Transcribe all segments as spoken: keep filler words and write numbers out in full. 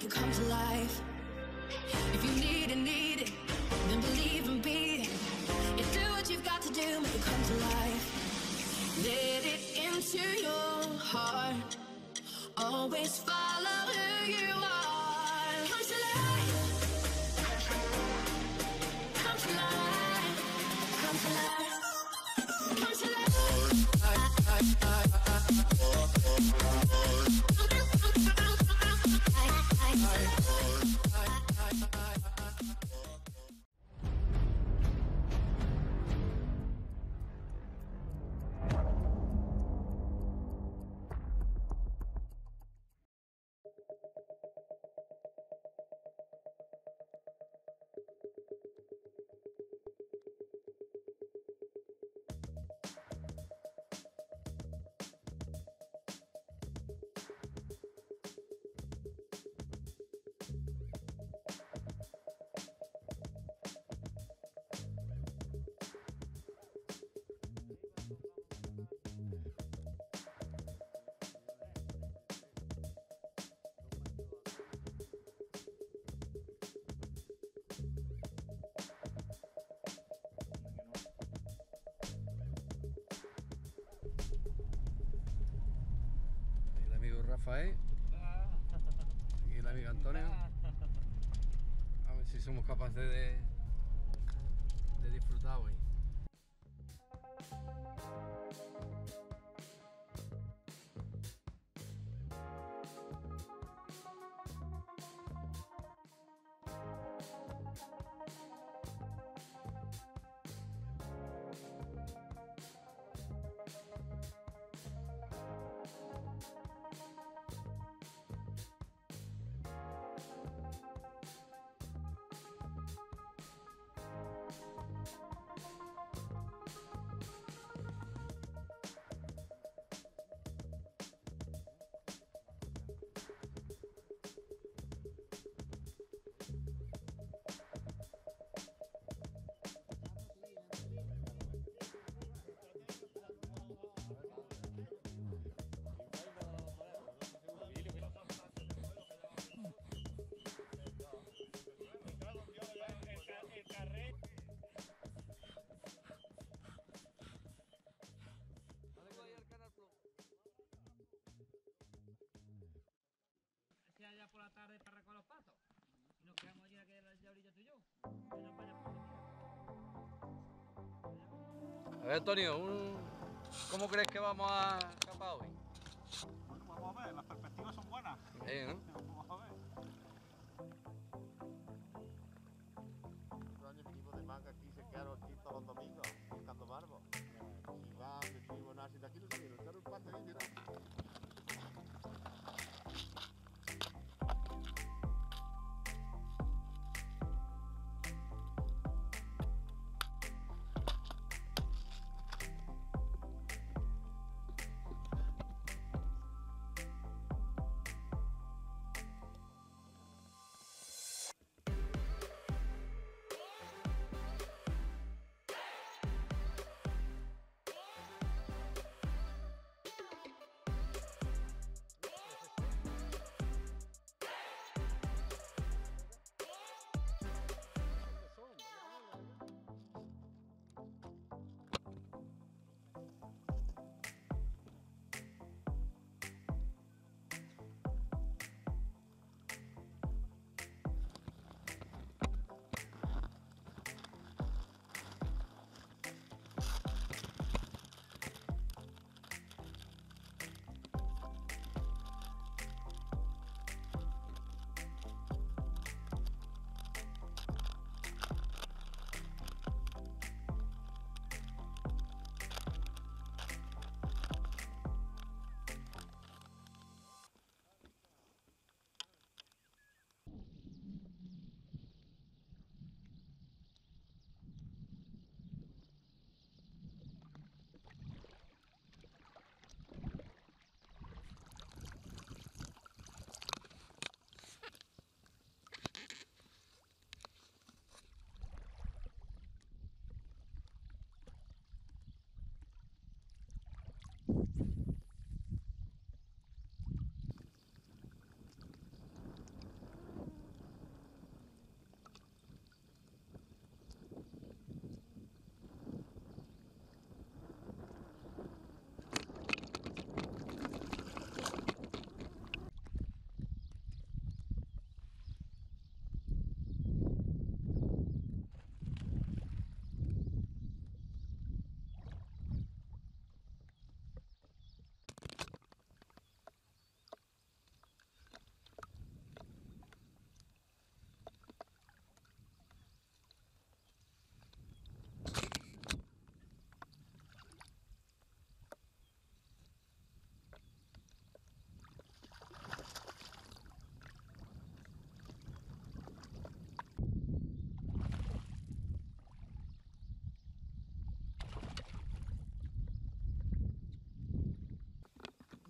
it come to life. If you need it, need it, then believe and be it. You do what you've got to do, make it come to life. Let it into your heart. Always follow who you are. Come to life. Come to life. Come to life. Come to life. Rafael y el amigo Antonio, a ver si somos capaces de, de disfrutar hoy. Allá por la tarde para recoger los patos y nos quedamos allí aquí en la orilla tú y yo. A ver, Antonio, un... ¿cómo crees que vamos a escapar hoy? Bueno, vamos a ver, las perspectivas son buenas. Sí, ¿no? Vamos a ver. Otro año vinimos de manga aquí, se quedaron aquí todos los domingos buscando barbos. Y va, estuvimos nada, de aquí no salieron, quedaron un pase ahí, mira.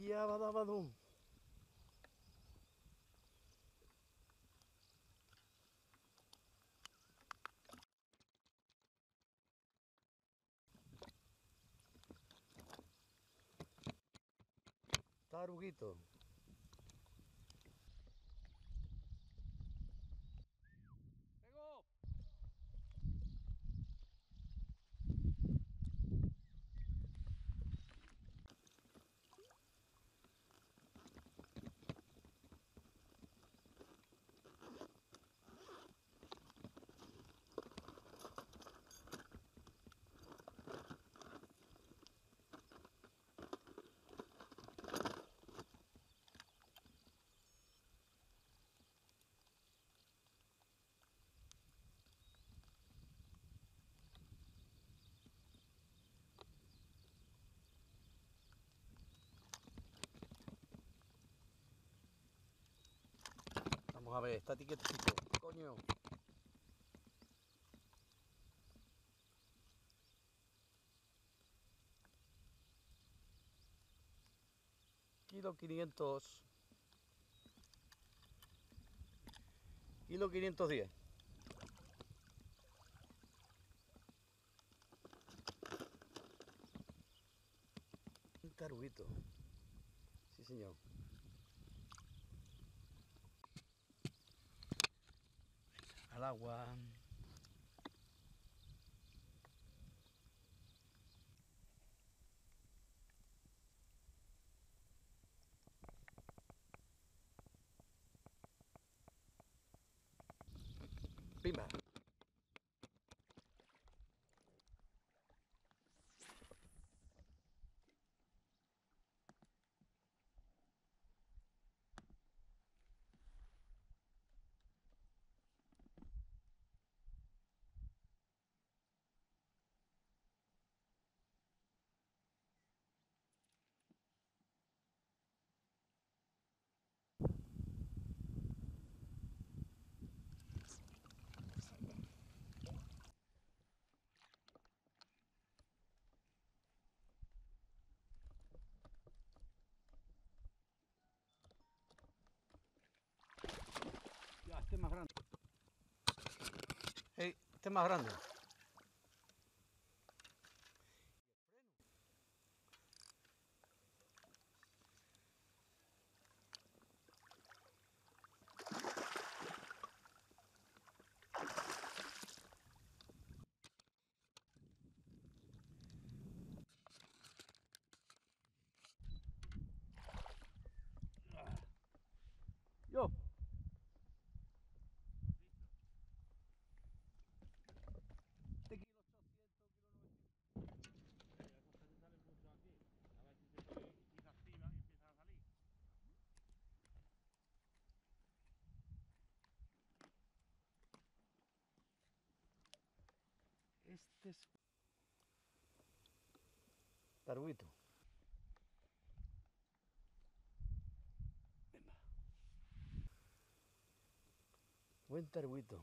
Yabadabadum. Taruguito. ¡Pegó! Vamos a ver, está quietecito, coño. Kilo quinientos. Kilo quinientos diez. Un taruguito. Sí, señor. Al agua. Pimba. Ya, este es más grande. Hey, este es más grande. Yo. Este kilo ochocientos, kilo novecientos. Esos peces salen mucho aquí. A ver si se, si se activan y empiezan a salir. Este es taruguito. Venga. Buen taruguito.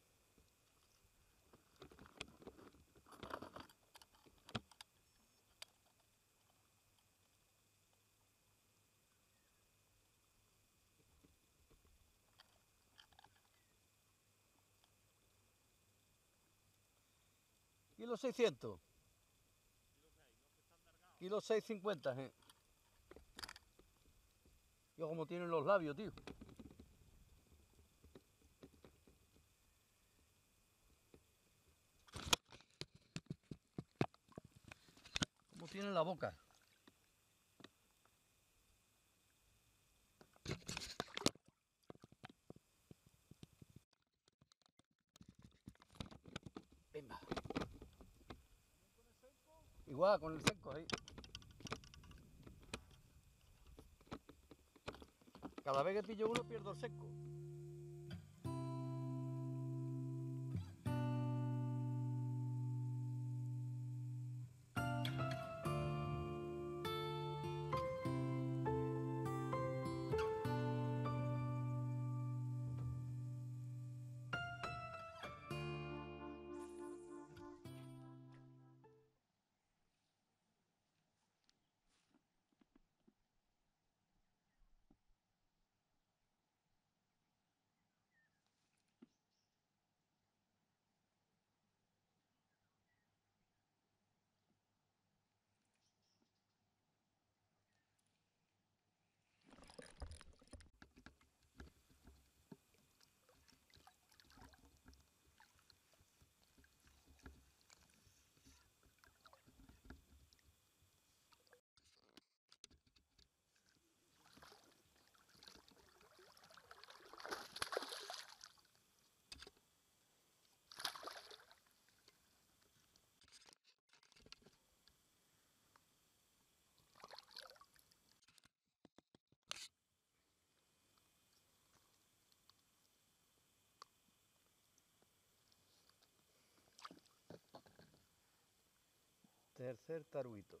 Kilo seiscientos. Kilo seis cincuenta, eh. Yo como tienen los labios, tío. Como tienen la boca. Venga. Igual, con el seco ahí. Cada vez que pillo uno pierdo el seco. Tercer taruguito.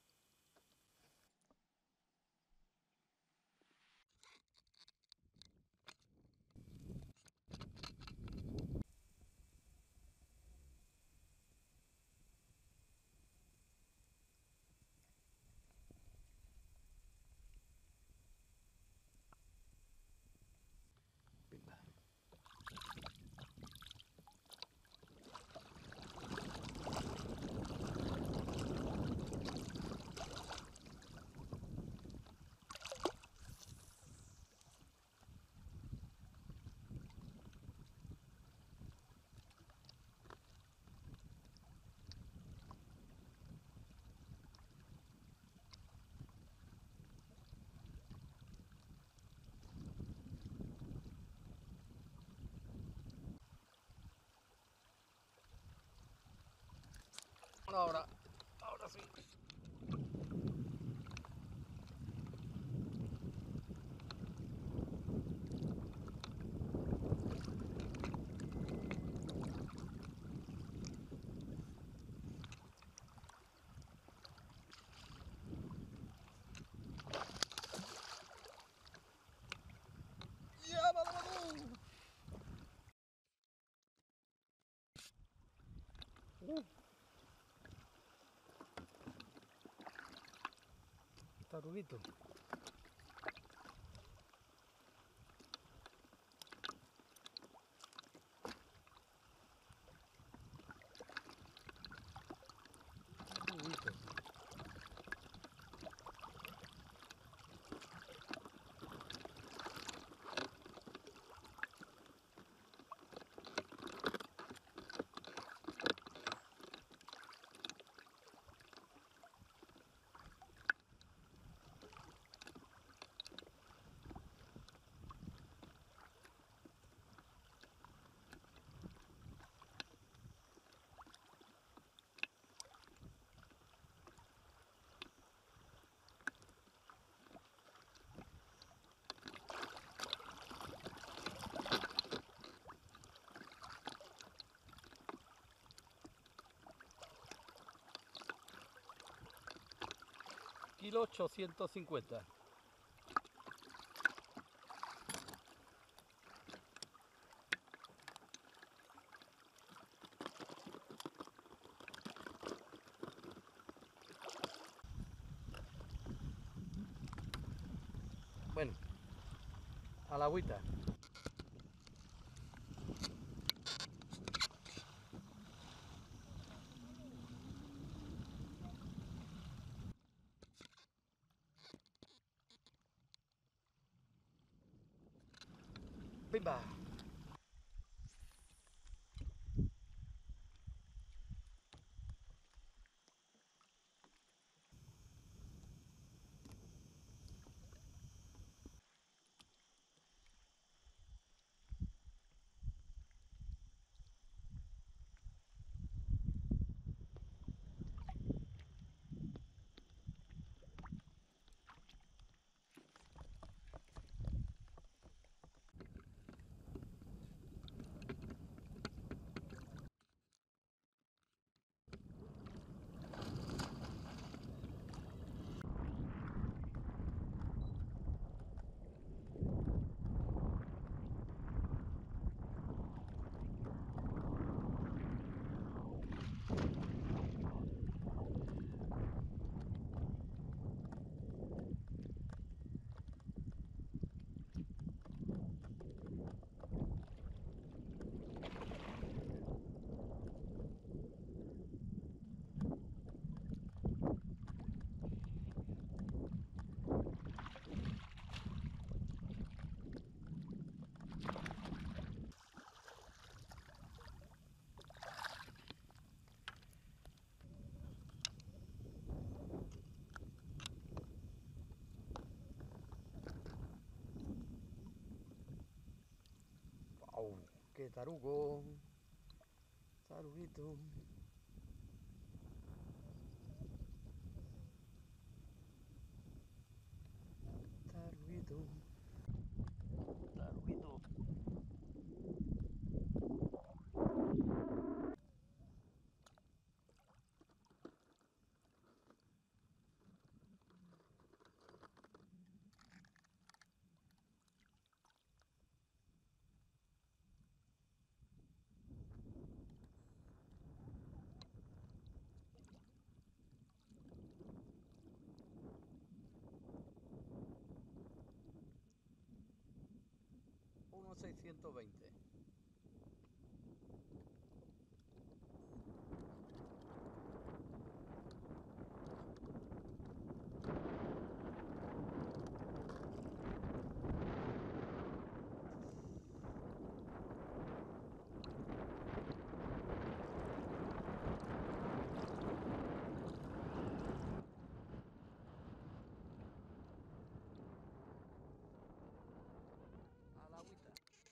Pimba. Ahora, ahora sí. ¡Ya, vamos! Uh. Taruguito. Taruguito. Kilo ochocientos cincuenta. Bueno, a la agüita. Pimba. Wow, qué tarugo. Taruguito. Taruguito. Taruguito. seiscientos veinte. A la agüita.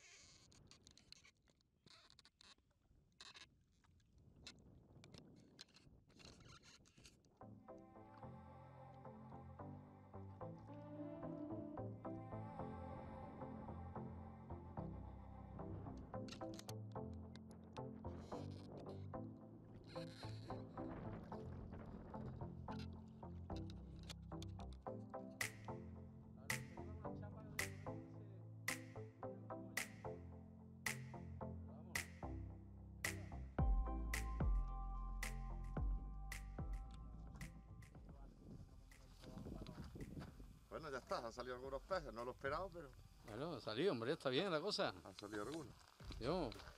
Bueno, ya está, han salido algunos peces, no lo esperaba, pero Bueno, ha salido, hombre, está bien la cosa. han salido algunos. Yo.